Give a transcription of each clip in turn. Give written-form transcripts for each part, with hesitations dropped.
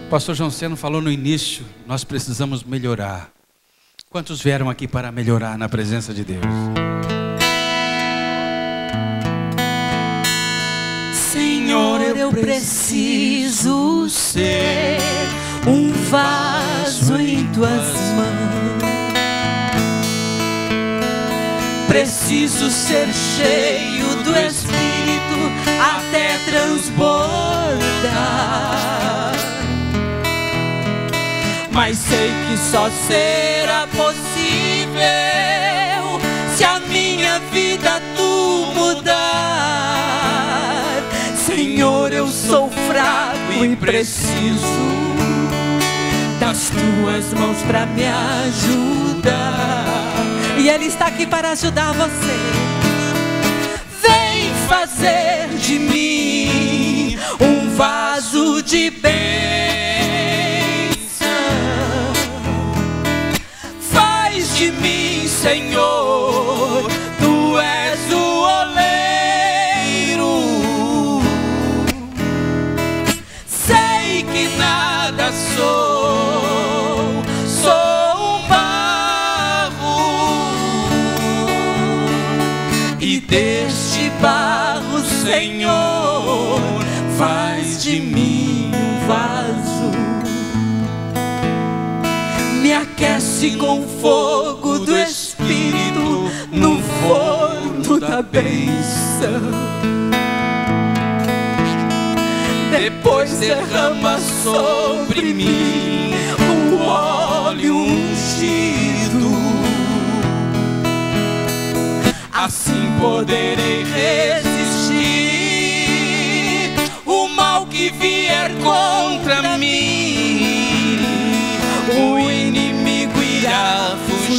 O pastor João Seno falou no início, nós precisamos melhorar. Quantos vieram aqui para melhorar na presença de Deus? Senhor, eu preciso ser um vaso em tuas mãos. Preciso ser cheio do Espírito até transbordar. Mas sei que só será possível se a minha vida tu mudar. Senhor, eu sou fraco e preciso das tuas mãos para me ajudar. E Ele está aqui para ajudar você. Vem fazer de mim um vaso de bênção. Faz de mim, Senhor, Tu és o oleiro. Sei que nada sou, sou um barro, e deste barro, Senhor, faz de mim um vaso. Me aquece com o fogo do Espírito no forno da bênção. Depois derrama sobre mim o óleo ungido. Assim poderei resistir o mal que vier contra mim. O inimigo irá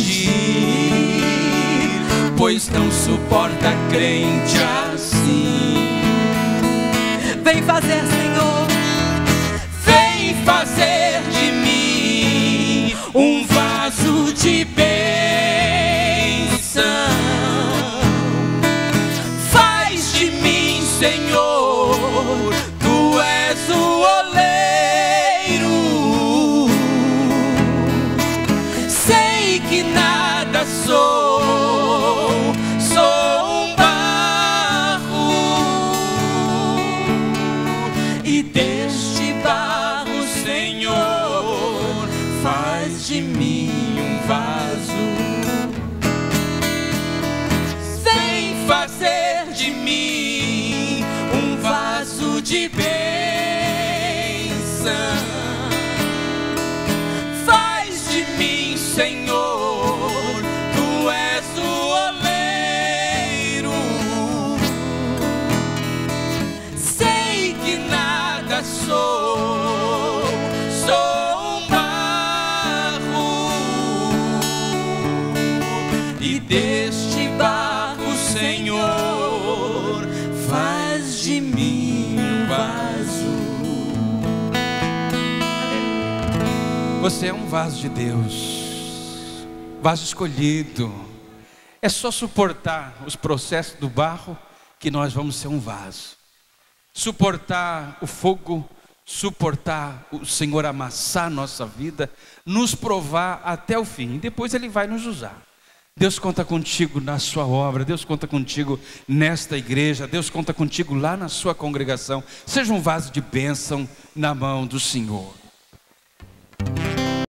fugir, pois não suporta crente assim. Vem fazer, Senhor, vem fazer de mim um vaso de bênção. Faz de mim, Senhor, Tu és o oleiro. Sei que nada sou, sou um barro, e deste barro, Senhor, faz de mim um vaso. Vem fazer de mim um vaso de bênção. Faz de mim, Senhor, Tu és o oleiro. Sei que nada sou, sou um barro, e deste barro, Senhor, faz de mim um vaso. Você é um vaso de Deus, vaso escolhido. É só suportar os processos do barro que nós vamos ser um vaso. Suportar o fogo, suportar o Senhor amassar nossa vida, nos provar até o fim. E depois Ele vai nos usar. Deus conta contigo na sua obra, Deus conta contigo nesta igreja, Deus conta contigo lá na sua congregação. Seja um vaso de bênção na mão do Senhor.